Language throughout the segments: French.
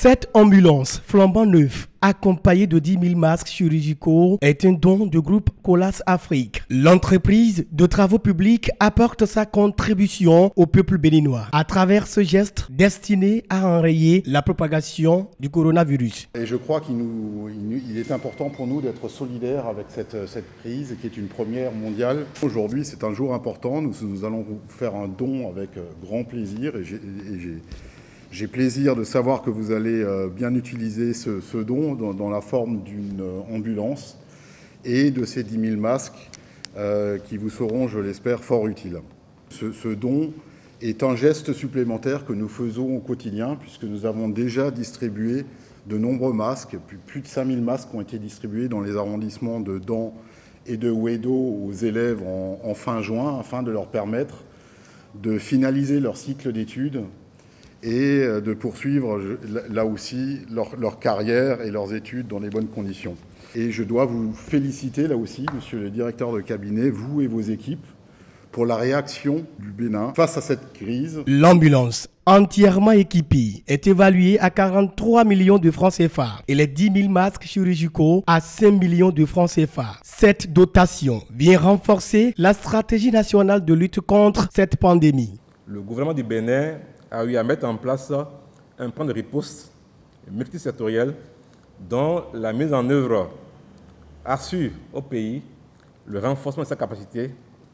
Cette ambulance flambant neuve, accompagnée de 10 000 masques chirurgicaux, est un don du groupe Colas Afrique. L'entreprise de travaux publics apporte sa contribution au peuple béninois à travers ce geste destiné à enrayer la propagation du coronavirus. Et je crois qu'il est important pour nous d'être solidaires avec cette crise qui est une première mondiale. Aujourd'hui, c'est un jour important. Nous allons vous faire un don avec grand plaisir et j'ai plaisir de savoir que vous allez bien utiliser ce don dans la forme d'une ambulance et de ces 10 000 masques qui vous seront, je l'espère, fort utiles. Ce don est un geste supplémentaire que nous faisons au quotidien puisque nous avons déjà distribué de nombreux masques. Plus de 5 000 masques ont été distribués dans les arrondissements de Dan et de Ouédo aux élèves en fin juin afin de leur permettre de finaliser leur cycle d'études et de poursuivre là aussi leur carrière et leurs études dans les bonnes conditions. Et je dois vous féliciter là aussi, monsieur le directeur de cabinet, vous et vos équipes, pour la réaction du Bénin face à cette crise. L'ambulance, entièrement équipée, est évaluée à 43 millions de francs CFA et les 10 000 masques chirurgicaux à 5 millions de francs CFA. Cette dotation vient renforcer la stratégie nationale de lutte contre cette pandémie. Le gouvernement du Bénin a eu à mettre en place un plan de riposte multisectoriel dont la mise en œuvre assure au pays le renforcement de sa capacité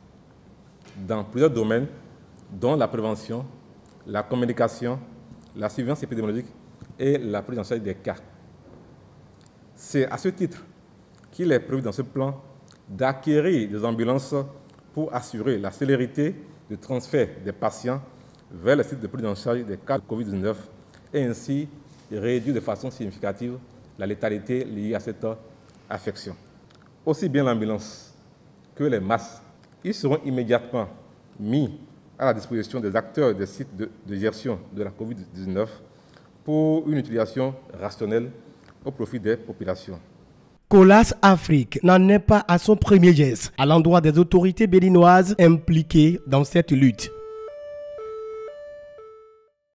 dans plusieurs domaines, dont la prévention, la communication, la surveillance épidémiologique et la prise en charge des cas. C'est à ce titre qu'il est prévu dans ce plan d'acquérir des ambulances pour assurer la célérité du transfert des patients vers le site de prise en charge des cas de Covid-19 et ainsi réduire de façon significative la létalité liée à cette affection. Aussi bien l'ambulance que les masques, ils seront immédiatement mis à la disposition des acteurs des sites de gestion de la Covid-19 pour une utilisation rationnelle au profit des populations. Colas Afrique n'en est pas à son premier geste à l'endroit des autorités béninoises impliquées dans cette lutte.